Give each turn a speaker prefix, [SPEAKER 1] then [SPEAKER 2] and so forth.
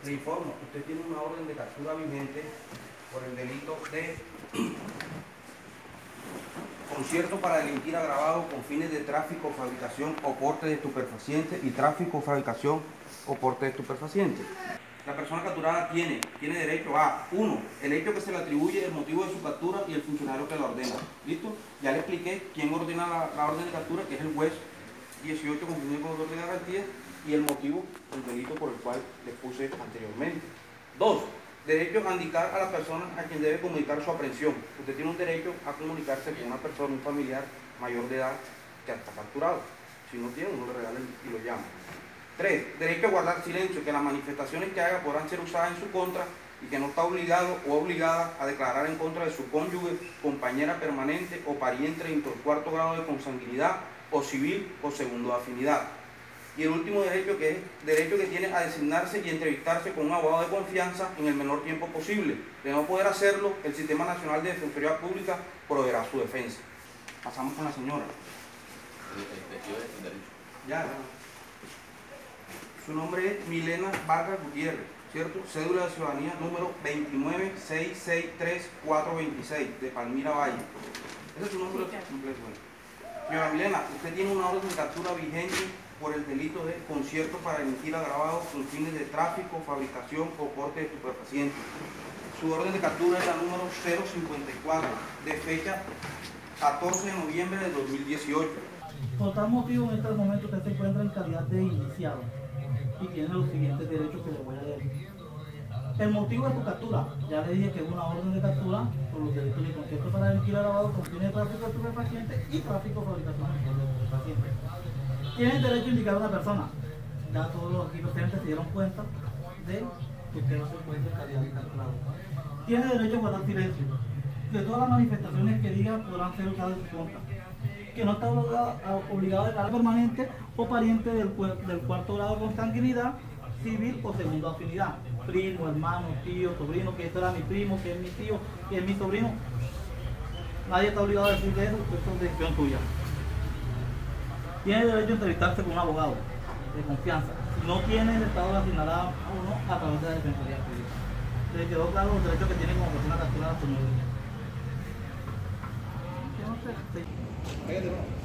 [SPEAKER 1] Le informo, usted tiene una orden de captura vigente por el delito de concierto para delinquir agravado con fines de tráfico, fabricación o porte de estupefacientes y tráfico, fabricación o porte de estupefacientes. La persona capturada tiene derecho a, 1, el hecho que se le atribuye, el motivo de su captura y el funcionario que la ordena. ¿Listo? Ya le expliqué quién ordena la orden de captura, que es el juez 18 confundido con el orden de garantía, y el motivo del delito por el cual le puse anteriormente. 2, derecho a indicar a la persona a quien debe comunicar su aprehensión. Usted tiene un derecho a comunicarse con una persona, un familiar mayor de edad que está capturado. Si no tiene, uno le regala y lo llama. 3, derecho a guardar silencio, que las manifestaciones que haga podrán ser usadas en su contra y que no está obligado o obligada a declarar en contra de su cónyuge, compañera permanente o pariente de cuarto grado de consanguinidad o civil o segundo de afinidad. Y el último derecho, que es derecho que tiene a designarse y entrevistarse con un abogado de confianza en el menor tiempo posible. De no poder hacerlo, el Sistema Nacional de Defensoría Pública proveerá su defensa. Pasamos con la señora. Ya. Su nombre es Milena Vargas Gutiérrez, ¿cierto? Cédula de ciudadanía número 29663-426 de Palmira Valle. Ese es su nombre completo. Señora Milena, usted tiene una orden de captura vigente por el delito de concierto para delinquir agravado con fines de tráfico, fabricación o porte de estupefacientes. Su orden de captura es la número 054, de fecha 14 de noviembre de 2018.
[SPEAKER 2] Por tal motivo, en este momento usted se encuentra en calidad de iniciado y tiene los siguientes derechos que le voy a leer. El motivo de su captura, ya le dije que es una orden de captura por los delitos de concierto para delinquir agravado con fines de tráfico de estupefacientes y tráfico, fabricación de estupefacientes. Tiene el derecho a indicar a una persona. Ya todos los aquí presentes se dieron cuenta de que usted no se encuentra en calidad de capturado. Tiene derecho a guardar silencio. Que todas las manifestaciones que diga podrán ser usadas en su contra. Que no está obligado a declarar permanente o pariente del cuarto grado con consanguinidad, civil o segunda afinidad. Primo, hermano, tío, sobrino, que esto era mi primo, que es mi tío, que es mi sobrino. Nadie está obligado a decirle eso, esto es decisión tuya. Tiene derecho a entrevistarse con un abogado de confianza. Si no tiene, el Estado le asignará a uno a través de la Defensoría Pública. ¿Le quedó claro los derechos que tiene como persona capturada por no?